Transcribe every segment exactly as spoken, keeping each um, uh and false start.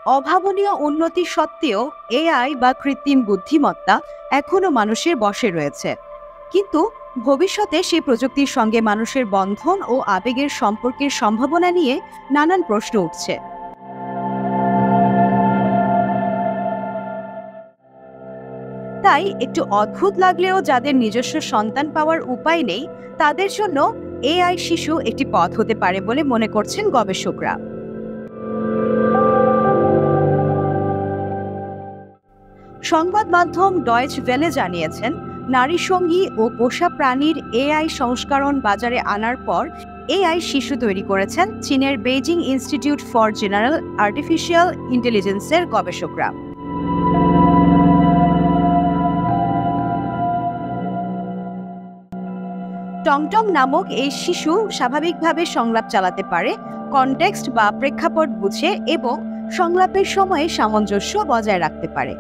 অভাবনীয় উন্নতি সত্ত্বেও এআই বা কৃত্রিম বুদ্ধিমত্তা এখনো মানুষের বশে রয়েছে, কিন্তু ভবিষ্যতে সেই প্রযুক্তির সঙ্গে মানুষের বন্ধন ও আবেগের সম্পর্কের সম্ভাবনা নিয়ে নানান প্রশ্ন উঠছে। তাই একটু অদ্ভুত লাগলেও যাদের নিজস্ব সন্তান পাওয়ার উপায় নেই, তাদের জন্য এআই শিশু একটি পথ হতে পারে বলে মনে করছেন গবেষকরা। সংবাদ মাধ্যম ডয়েচ ভেলে জানিয়েছেন, নারী সঙ্গী ও পোষা প্রাণীর এআই সংস্করণ বাজারে আনার পর এআই শিশু তৈরি করেছেন চীনের Beijing institute for general artificial ইন্টেলিজেন্সের গবেষকরা। টংটং নামক এই শিশু স্বাভাবিকভাবে সংলাপ চালাতে পারে, কনটেক্সট বা প্রেক্ষাপট বুঝে এবং সংলাপের সময়ে সামঞ্জস্য বজায় রাখতে পারে।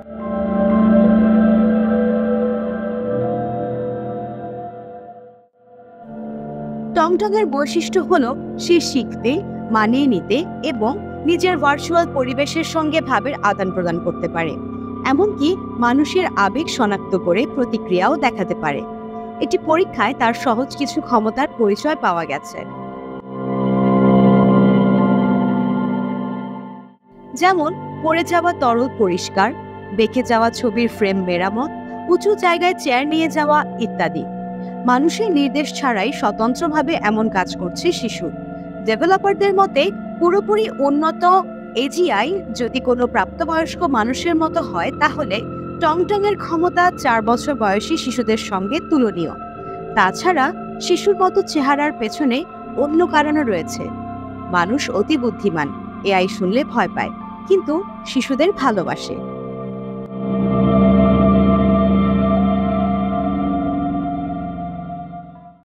টংটংয়ের বৈশিষ্ট্য হলো সে শিখতে, মানিয়ে নিতে এবং নিজের ভার্চুয়াল পরিবেশের সঙ্গে ভাবের আদান প্রদান করতে পারে। এমনকি মানুষের আবেগ শনাক্ত করে প্রতিক্রিয়াও দেখাতে পারে। এটি পরীক্ষায় তার সহজ কিছু ক্ষমতার পরিচয় পাওয়া গেছে, যেমন পড়ে যাওয়া তরল পরিষ্কার, বেঁকে যাওয়া ছবির ফ্রেম মেরামত, উঁচু জায়গায় চেয়ার নিয়ে যাওয়া ইত্যাদি। মানুষের নির্দেশ ছাড়াই স্বতন্ত্রভাবে এমন কাজ করছে শিশু। ডেভেলপারদের মতে পুরোপুরি উন্নত এজিআই যদি কোনো প্রাপ্তবয়স্ক মানুষের মতো হয়, তাহলে টংটং এর ক্ষমতা চার বছর বয়সী শিশুদের সঙ্গে তুলনীয়। তাছাড়া শিশুর মতো চেহারার পেছনে অন্য কারণও রয়েছে। মানুষ অতি বুদ্ধিমান, এআই শুনলে ভয় পায়, কিন্তু শিশুদের ভালোবাসে।